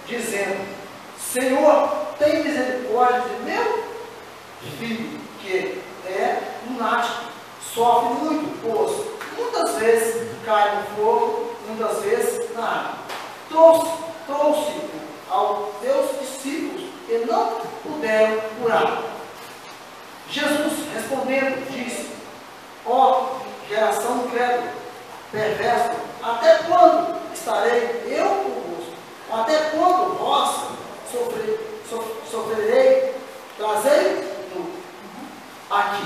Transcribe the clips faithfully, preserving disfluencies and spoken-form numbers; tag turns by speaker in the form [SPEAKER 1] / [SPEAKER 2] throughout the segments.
[SPEAKER 1] dizendo: Senhor, tem misericórdia de meu filho, que é lunático, sofre muito, pois muitas vezes cai no fogo, muitas vezes na água. Trouxe, trouxe aos teus discípulos e não puderam curar. Jesus, respondendo, disse: ó geração incrédula, perversa, até quando estarei eu convosco? Até quando vós sofre, so, sofrerei? Trazei-no aqui.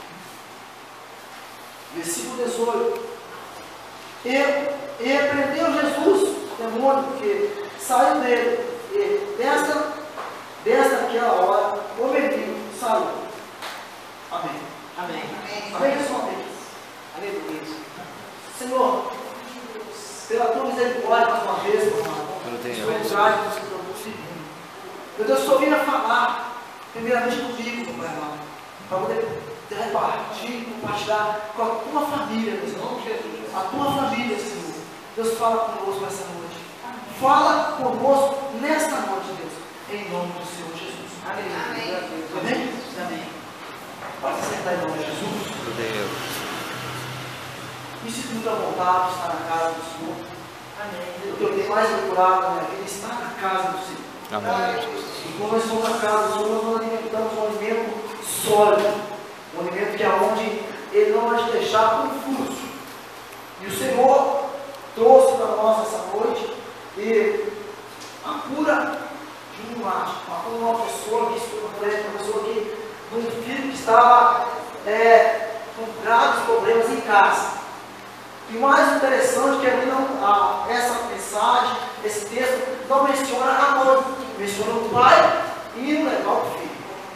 [SPEAKER 1] Versículo dezoito. E, e repreendeu Jesus o demônio que saiu dele, e desta, desta aquela hora o menino saiu. Amém.
[SPEAKER 2] Amém.
[SPEAKER 1] Amém, pessoal?
[SPEAKER 2] Aleluia.
[SPEAKER 1] Senhor, pela tua misericórdia, mais uma vez, meu irmão, misericórdia dos que estão seguindo. Meu Deus, estou vindo a falar, primeiramente comigo, meu irmão, para poder repartir, compartilhar com a tua família, meu Senhor. A tua família, Senhor. Deus, fala conosco essa noite. Fala conosco nesta noite, Deus, em nome do Senhor Jesus.
[SPEAKER 2] Amém.
[SPEAKER 1] Amém?
[SPEAKER 2] Amém.
[SPEAKER 1] Pode sentar em nome de Jesus.
[SPEAKER 3] Deus.
[SPEAKER 1] Me sinto muito à vontade de estar na casa do Senhor.
[SPEAKER 2] Amém.
[SPEAKER 1] O que eu tenho mais procurado na minha vida é estar na casa do Senhor.
[SPEAKER 3] Amém.
[SPEAKER 1] E quando nós estamos na casa do Senhor, nós alimentamos um alimento sólido. Um alimento que é onde Ele não vai te deixar confuso. E o Senhor trouxe para nós essa noite e a cura de um lunático, a cura de uma pessoa que estuda por exemplo, uma pessoa que, um filho que estava é, com graves problemas em casa. E o mais interessante é que ali não, a, essa mensagem, esse texto, não menciona a mãe, menciona o pai e o levar o filho.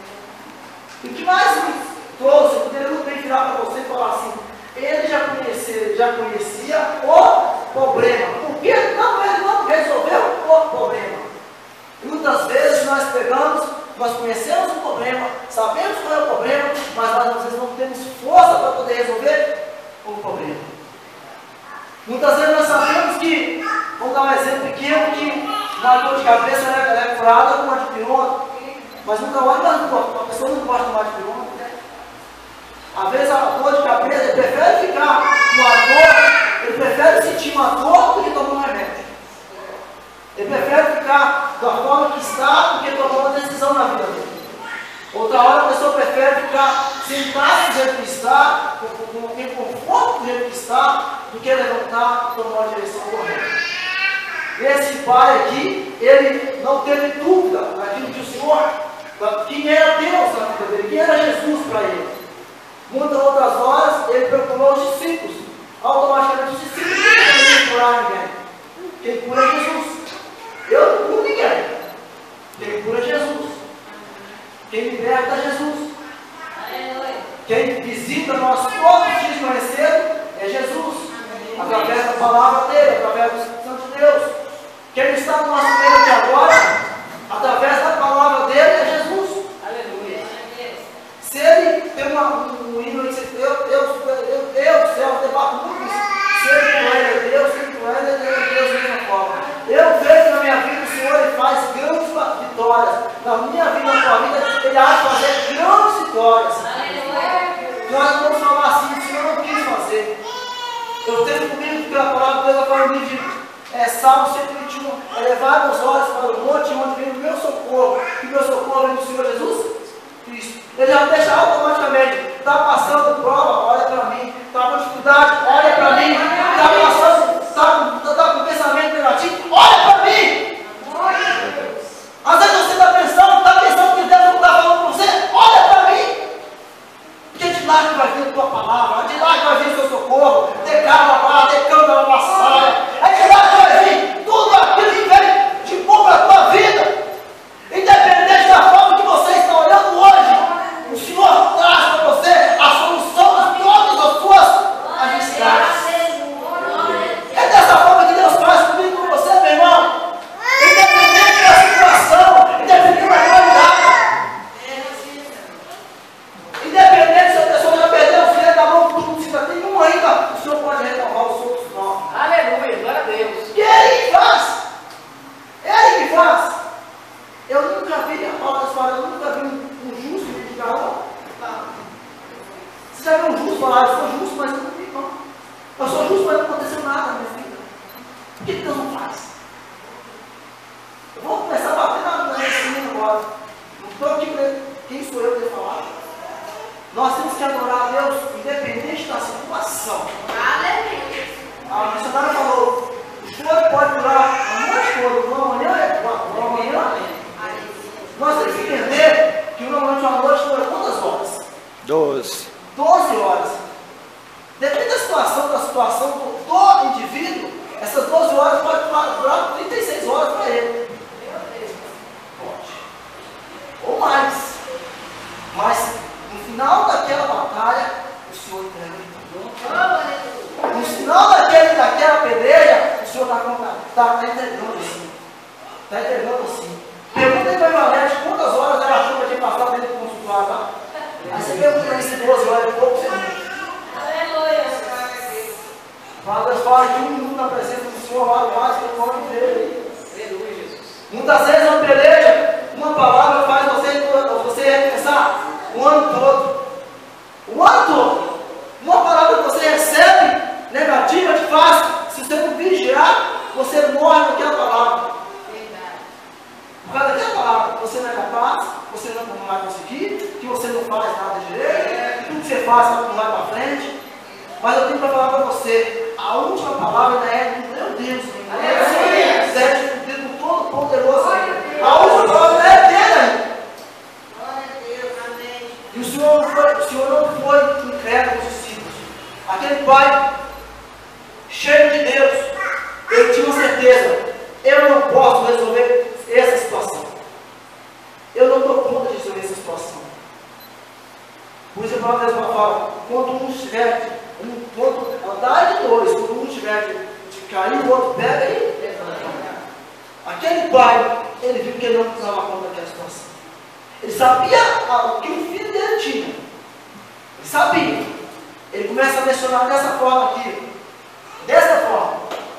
[SPEAKER 1] E o que mais me trouxe, eu poderia muito bem virar para você e falar assim: ele já conhecia, já conhecia o problema, porque não, ele não resolveu o problema. E muitas vezes nós pegamos, nós conhecemos o problema, sabemos qual é o problema, mas nós às vezes não temos força para poder resolver o problema. Muitas vezes nós sabemos que, vamos dar um exemplo pequeno, que uma dor de cabeça ela é curada com uma dipirona, mas nunca olha, a pessoa não gosta de uma dipirona. Às vezes a dor de cabeça, ele prefere ficar com a dor, ele prefere sentir uma dor do que tomar um remédio. Ele prefere ficar da forma que está do que tomar uma decisão na vida dele. Outra hora a pessoa prefere ficar sentada do jeito que está, com em conforto do jeito que está, do que levantar e tomar uma direção correta. Esse pai aqui, ele não teve dúvida naquilo que o Senhor, quem era Deus na vida dele, quem era Jesus para ele. Muitas outras horas, ele procurou os discípulos. Automaticamente os discípulos não querem curar ninguém. Quem cura é Jesus. Eu não curo ninguém. Quem cura é Jesus. Quem liberta é Jesus. Quem visita nós todos os dias de manhã cedo é Jesus. Através da palavra dele, através do Espírito Santo de Deus. Quem está no nosso meio aqui agora, através da palavra dele é Jesus.
[SPEAKER 2] Aleluia.
[SPEAKER 1] Se ele tem uma, um hino aí, eu, eu, eu, eu, céu, eu debato muito isso. Se ele não é Deus, se ele não é, ele é Deus da mesma forma. Eu vejo na minha vida o Senhor, ele faz grandes vitórias. Na minha vida, na tua vida, ele há de fazer grandes vitórias. Nós não vamos falar assim, o Senhor não quis fazer. Eu tenho comigo que a palavra de Deus vai falar no livro de é, Salmo cento e vinte e um, é levar meus olhos para o monte onde vem o meu socorro. E meu socorro vem do Senhor Jesus Cristo. Ele já deixa automaticamente. Está passando prova, olha para mim. Está com dificuldade, olha para mim. Está passando, está tá com pensamento negativo, olha para mim. Às vezes você está pensando, está pensando que Deus não está falando com você, olha para mim. Porque de lá que vai vir a tua palavra, de lá que vai vir o seu socorro, decala lá, decanta na saia. É de lá que vai vir tudo aquilo que vem de bom para a tua vida. Independente da forma que você está olhando hoje, o Senhor traz para você a solução das piores das suas adversidades. que Deus não faz? Eu vou começar a bater na na agora. Não estou aqui para quem sou eu para falar. Nós temos que adorar a Deus independente da situação. A missionária falou, o choro pode durar a noite toda, uma manhã é quatro, uma manhã. Nós temos que entender que uma noite, uma noite dura quantas horas?
[SPEAKER 3] Doze.
[SPEAKER 1] Doze horas. Depende da situação, da situação do, do indivíduo, essas doze horas podem durar trinta e seis horas para ele. Pode. Ou mais. Mas no final daquela batalha, o Senhor entrega o No final daquele, daquela peleia, o Senhor está tá, tá entregando assim. Está entregando assim. Pergunta para a Ivanete quantas horas ela achou que tinha passado dentro do consultório, tá? Aí você pergunta para esse doze horas e pouco, você não. Deus fala que um minuto na presença do Senhor vale mais que o nome dele. Aleluia, Jesus. Muitas vezes uma peleja, uma palavra faz você, você repensar o ano todo. O ano todo. Uma palavra que você recebe negativa te faz, se você não vigiar, você morre naquela palavra. Por causa daquela palavra, você não é capaz, você não vai conseguir, que você não faz nada direito, tudo que você faz não vai para frente. Mas eu tenho para falar para você, a última palavra ainda é do meu Deus, Deus, Deus, Deus todo poderoso. A última palavra é dele ainda. E o Senhor, foi, o Senhor não foi incrédulo com os discípulos. Aquele pai, cheio de Deus, ele tinha certeza, eu não posso resolver essa situação. Eu não dou conta de resolver essa situação. Por isso a palavra de Deus fala, quando um estiver, um, quando andar de dois, quando um estiver de, de cair, o outro pega e levanta. Aquele pai, ele viu que ele não dava conta daquela situação. Ele sabia o que o filho dele tinha. Ele sabia. Ele começa a mencionar dessa forma aqui. Dessa forma.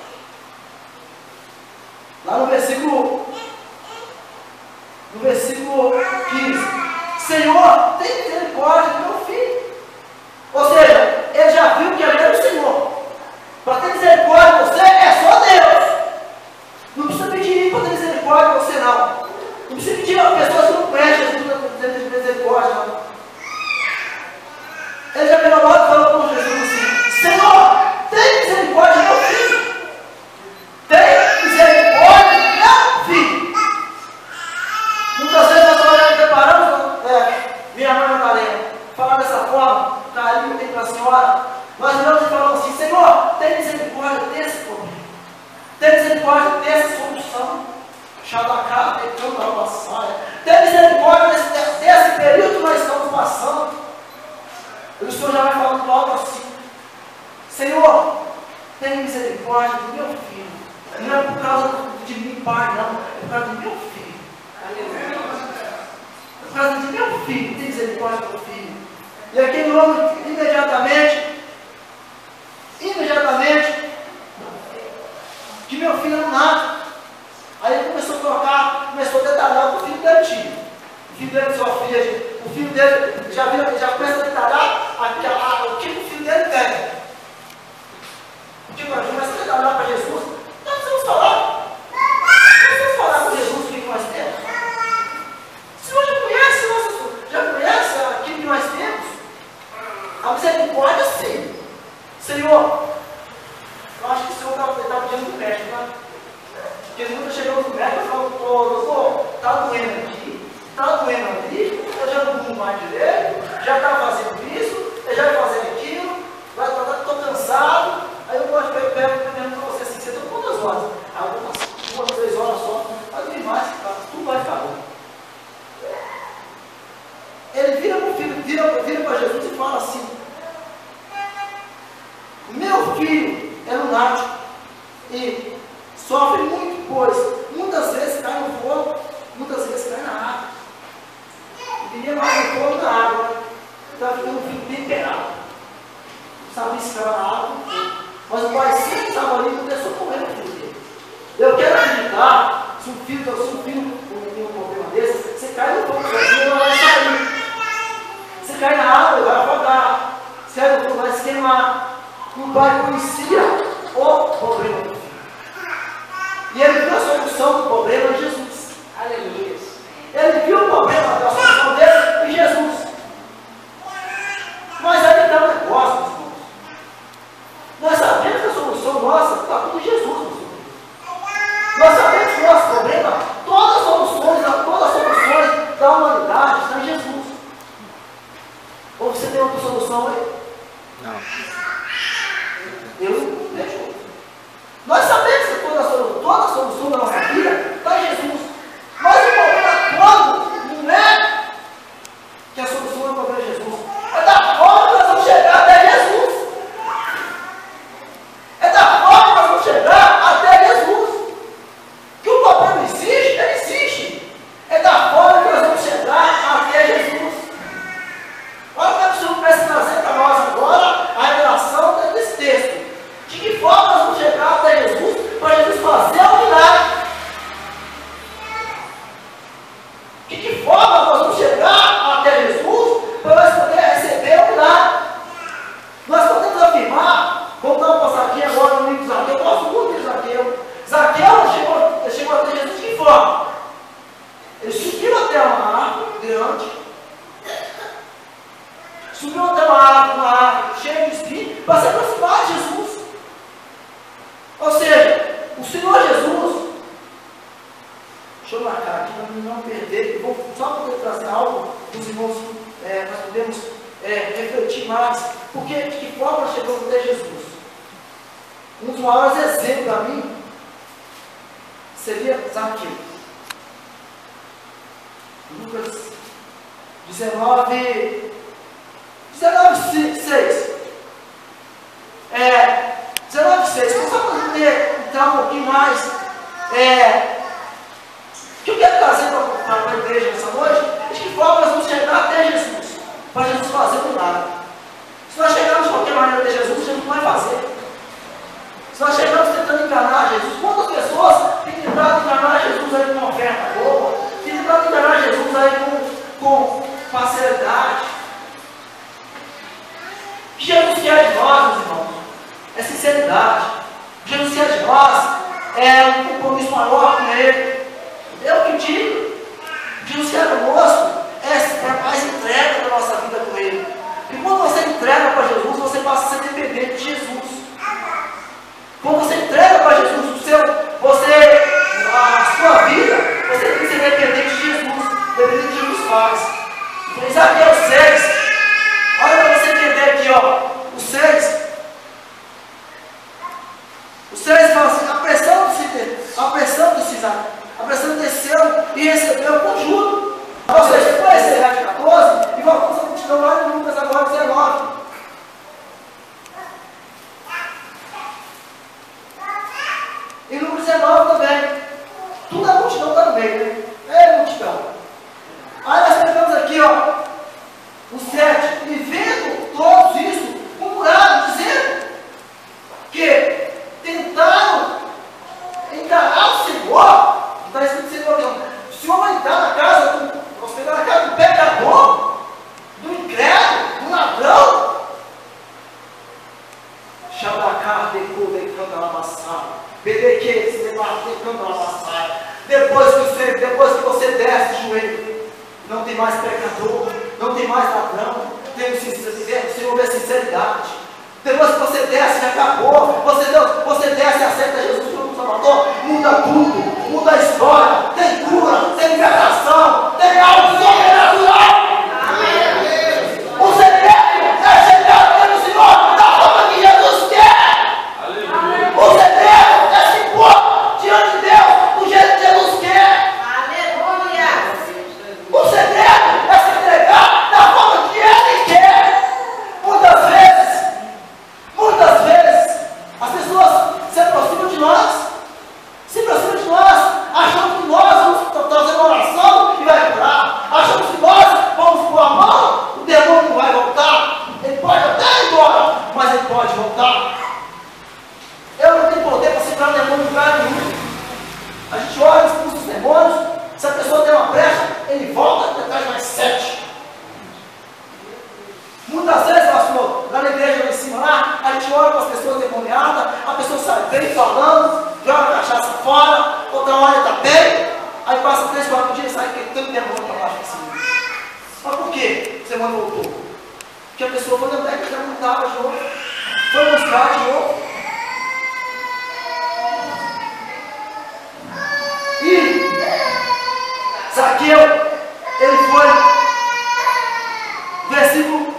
[SPEAKER 1] Lá no versículo, no versículo quinze. Senhor, tem misericórdia do meu filho. Ou seja, ele já viu que ele era o Senhor. Para ter misericórdia de você, é só Deus. Não precisa pedir para ter misericórdia de você, não. Não precisa pedir a pessoas que não conhecem Jesus para ter misericórdia, não. Ele já virou logo e falou com Jesus assim, Senhor, tem misericórdia do meu filho. Tem misericórdia do meu filho. Muitas vezes nós estamos preparando, é, minha mãe Madalena, falar dessa forma, carinho tem para a senhora, nós viramos e falamos assim, Senhor, tem misericórdia desse problema. Tem misericórdia dessa solução. Chá da cara, pecando a saia. Tem misericórdia desse, desse período que nós estamos passando. E o Senhor já vai falando algo assim. Senhor, tem misericórdia do meu filho. Não é por causa de mim, pai, não. É por causa do meu filho. É por causa de meu filho. Tem misericórdia do meu filho. E aquele homem, imediatamente, imediatamente, que meu filho não nada. Aí ele começou a colocar, começou a detalhar o que o filho dele tinha. O filho dele sofria, o filho dele já, viu, já começa a detalhar a, a, o que o filho dele tem. Tipo, começa a detalhar para Jesus. Nós vamos falar. Nós vamos falar com Jesus o que nós temos. O Senhor já conhece, nossa, já conhece aquilo que nós temos? A misericórdia, sim. Senhor, eu acho que o Senhor está pedindo do médico, né? Porque nunca chegamos no médico e falamos, ô doutor, está doendo aqui, está doendo ali, eu já não vou mais direito, já está fazendo isso, eu já vai fazer aquilo, estou cansado. Aí eu gosto de pegar e pergunto para você assim, você está quantas horas? Ah, eu vou passar duas, três horas só, mas não mais, tudo vai ficar bom. Ele vira para o filho, vira, vira para Jesus e fala assim, meu filho é lunático e sofre muito, pois muitas vezes cai no fogo, muitas vezes cai na água. E viria mais no fogo na água. Estava ficando um filho bem pelado. Não sabia se estava na água. Mas o pai sempre estava ali e começou a comer o filho dele. Eu quero acreditar, se um filho, se um filho tem um problema desse, você cai no fogo, você não vai sair. Você cai na água, vai afogar. Você vai se queimar. O pai conhecia o problema do filho. E ele viu a solução do problema em Jesus.
[SPEAKER 2] Aleluia.
[SPEAKER 1] Ele viu o problema da solução dele em Jesus. Mas aí está o negócio, meus irmãos. Nós sabemos que a solução nossa está tudo em Jesus, meus irmãos. Nós sabemos que o nosso problema, todas as soluções, todas as soluções da humanidade estão em Jesus. Ou você tem outra solução aí?
[SPEAKER 3] Não.
[SPEAKER 1] Eu não vejo outra. Nós sabemos que toda a solução, toda a solução da nossa vida está em Jesus. Mas o problema todo não é que a solução é o problema de Jesus. É da forma que nós vamos chegar até Jesus. É da forma que nós vamos chegar até Jesus. Que o problema existe, ele existe. É da forma que nós vamos chegar até Jesus. Olha o que o Senhor começa a trazer para nós agora a revelação desse texto. De que forma nós vamos chegar até Jesus para Jesus fazer o milagre? De que forma nós vamos chegar até Jesus para nós poder receber o milagre? Nós podemos afirmar, vamos dar uma passadinha agora no livro de Zaqueu, eu gosto muito de Zaqueu. Zaqueu chegou, chegou até Jesus de que forma? Ele subiu até uma árvore grande, subiu até uma árvore, uma árvore cheia de espinhos, para se aproximar de Jesus. Ou seja, o Senhor Jesus, deixa eu marcar aqui para não perder, eu vou só poder trazer algo dos irmãos, é, nós podemos é, refletir mais, porque de que forma nós chegamos até Jesus. Um dos maiores exemplos para mim seria Zaqueu. Lucas dezenove, dezenove, seis. É, dezenove, seis. Só para poder entrar um pouquinho mais. É, o que eu quero trazer para a igreja nessa noite é de que forma nós vamos chegar até Jesus, para Jesus fazer o milagre. Se nós chegarmos de qualquer maneira até Jesus, Jesus não vai fazer. Se nós chegamos tentando enganar Jesus, quantas pessoas têm tentado enganar Jesus aí com uma oferta boa, têm tentado enganar Jesus aí com, com facilidade? O que Jesus quer de nós, meus irmãos, é sinceridade. O que Jesus quer de nós é um compromisso maior com Ele. Eu que digo, o que Jesus quer conosco é, é mais entrega da nossa vida com Ele. E quando você entrega para Jesus, você passa a ser dependente de Jesus. Quando você entrega para Jesus o seu, você, a sua vida, você tem que ser dependente de Jesus, dependente de Jesus faz. Então, Zaqueu seis, olha para você entender aqui, ó, o seis. O seis fala assim, apressando-se, apressando-se, apressando-desceu e recebeu com juro. Ou seja, foi esse verso quatorze, e voltamos a multidão lá em Lucas agora dezenove. E no dezenove também. Tudo a multidão está no meio, né? É multidão. Aí nós pegamos aqui, ó, o sete. E vendo todos isso, murmuraram, dizendo que tentaram encarar o Senhor. Está escrito Senhor, não. O Senhor vai entrar na casa, do, hospedar na casa do pecador, do incrédulo, do ladrão. Xabacá, decou, decanta na maçã. Bedeque, se debate, decanta na maçã. Depois que você, depois que você desce o joelho, não tem mais pecador, não tem mais ladrão, tem o Senhor vê sinceridade. Depois que você desce, acabou, você, você desce e aceita Jesus como Salvador, muda tudo, muda a história, tem cura, tem libertação, tem algo sobrenatural. O segredo é chegar até o Senhor da forma que Jesus quer. Aleluia. O segredo é se pôr diante de Deus do jeito que Jesus quer. Aleluia. O segredo é se entregar da forma que Ele quer. Muitas vezes, muitas vezes, as pessoas se aproximam de nós, se aproximam fora, outra hora ele está bem, aí passa três, quatro dias e sai que tanto demônio para baixo assim. Mas por que você não voltou? Porque a pessoa foi lembrar que já não estava de novo, foi buscar de novo. E Zaqueu, ele foi, versículo,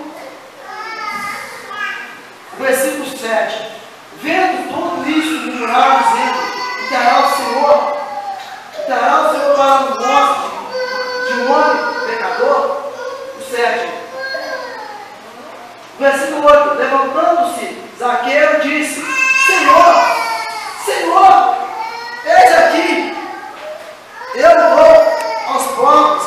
[SPEAKER 1] versículo sete, vendo tudo isso, murmurar, dizendo, dará o Senhor, dará o Senhor para um gosto de um homem pecador. O sete, versículo oito, levantando-se, Zaqueu disse, Senhor, Senhor, eis aqui, eu dou aos pobres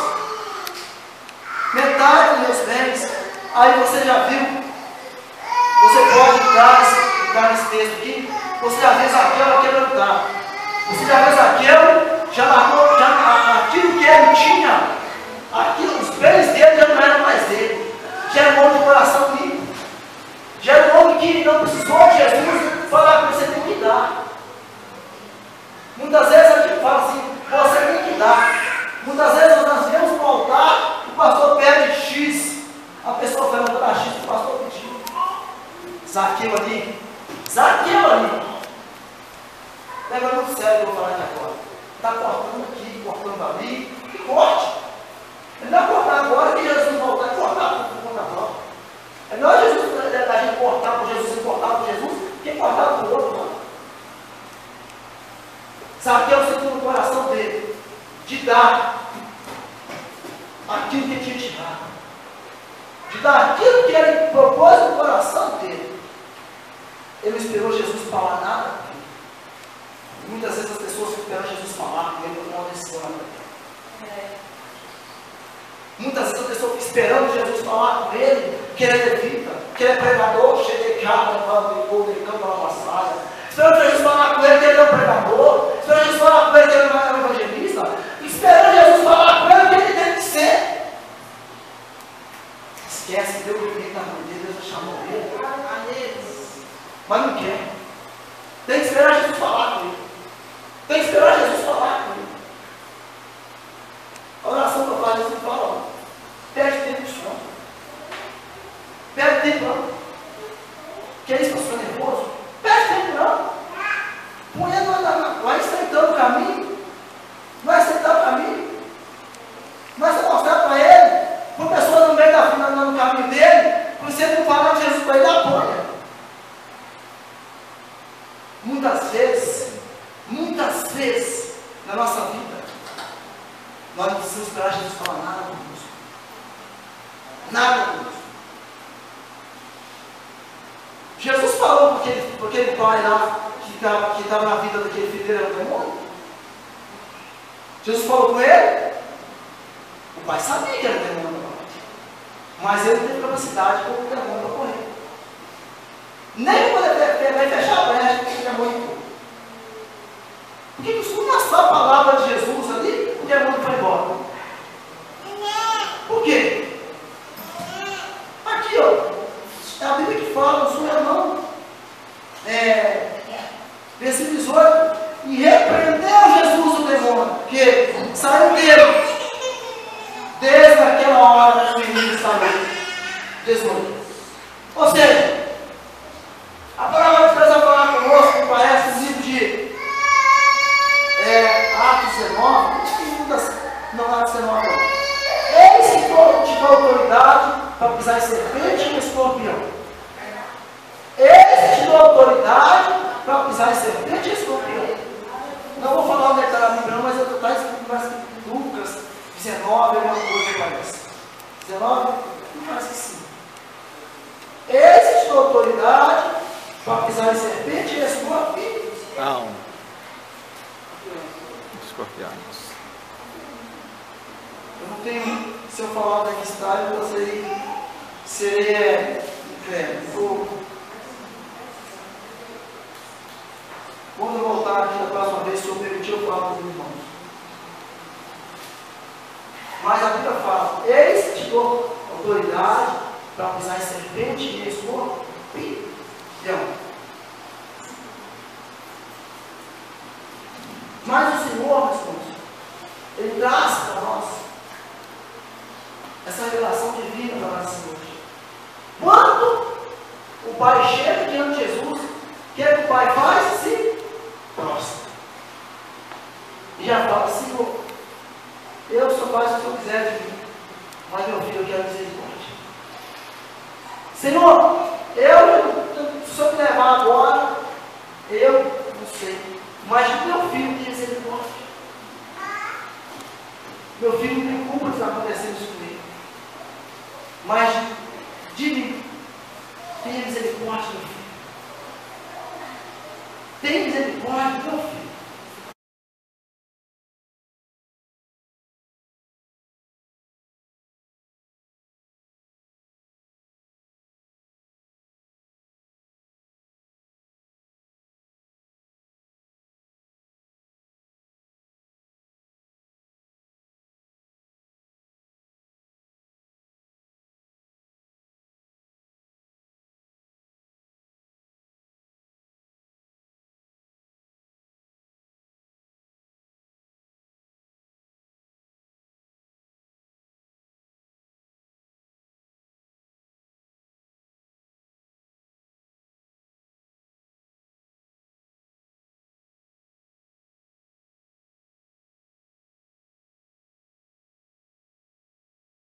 [SPEAKER 1] metade dos meus bens. Aí você já viu, você pode dar esse, dar esse texto aqui, você já viu Zaqueu quebrantar, você já viu Zaqueu, já largou, já, aquilo que ele tinha, aquilo, os bens dele já não eram mais dele, já era um homem de coração limpo, já era um homem que não precisou de Jesus falar que você tem que dar. Muitas vezes a gente fala assim, você tem que dar. Muitas vezes nós viemos para o altar, o pastor pede X, a pessoa vai mandar X, o pastor pediu. Zaqueu ali, Zaqueu ali, pega muito sério o que eu vou falar aqui agora. Está cortando aqui, cortando ali, que corte. É melhor cortar agora que Jesus voltar e cortar por conta própria. É melhor Jesus, a gente cortar por Jesus e cortar por Jesus, que cortar por outro, não. Zaqueu sentiu no coração dele de dar aquilo que ele tinha te dado, de dar aquilo que ele propôs no coração dele. Ele não esperou Jesus falar nada. Muitas vezes as pessoas esperam Jesus falar com ele para uma decisão. Muitas vezes a pessoa fica esperando Jesus falar com ele, que ele é levita, que ele é pregador, cheguei de casa, ou de campo na passagem. Esperando Jesus falar com ele que ele é um pregador, esperando Jesus falar com ele que ele não é um evangelista, esperando Jesus falar com ele que ele tem que ser. Esquece que Deus veio na mão dele, Deus chamou ele. Mas não quer. Tem que esperar Jesus falar com ele. Tem que esperar Jesus falar com ele. A oração que eu faço, Jesus fala, ó, perde tempo no chão. Perde tempo não. Que é isso, pastor nervoso? Perde tempo não. Põe ele lá, vai estreitando o caminho. Vai estreitar o caminho. Vai ser mostrado para ele. Para a pessoa no meio da vida, no caminho dele, para você não falar de Jesus para ele, apoia. Muitas vezes, muitas vezes, na nossa vida, nós não precisamos esperar Jesus falar nada conosco. Nada conosco. Jesus falou para aquele, para aquele pai lá, que estava que estava na vida daquele filho dele, era um demônio. Jesus falou com ele. O pai sabia que era um demônio, mas ele não teve capacidade para o demônio para correr. Nem poder pegar e fechar a brecha, porque o demônio foi. Porque costuma só a palavra de Jesus ali, o demônio foi embora. Por quê? Aqui, ó. É a Bíblia que fala, o Senhor não. É, versículo dezoito. E repreendeu Jesus o demônio, que saiu dele. Desde aquela hora que o menino estava dezoito. Ou seja, a palavra de Deus vai falar conosco, parece o livro de é, Atos dezenove, não tem muitas, não Atos dezenove não. Eis que te dou autoridade para pisar em serpente e escorpião. Eis que te dou autoridade para pisar em serpente e escorpião. Não vou falar onde é que está na Bíblia, mas eu estou escrito em Lucas dezenove, alguma coisa que parece. dezenove? Não parece que sim. Eis que te dou autoridade para pisar em serpente e escorpião.
[SPEAKER 3] Não. Escorpiões.
[SPEAKER 1] Eu não tenho, se eu falar da história, eu serei, serei incrédulo. Quando eu voltar aqui da próxima vez, se eu permitir, eu falo com os irmãos. Mas a Bíblia fala, eis que te dou autoridade para pisar em serpente e escorpião. Mas o Senhor, meus irmãos, Ele traz para nós essa revelação divina para nós hoje. Quando o pai chega diante de Jesus, o que é que o pai faz? Se prostra. E já fala: Senhor, eu só faço o que o Senhor quiser de mim, mas meu filho, eu quero misericórdia. Senhor, eu, se o Senhor me levar agora, eu não sei, mas o meu filho tem misericórdia. Meu filho não tem culpa de estar acontecendo isso comigo. Mas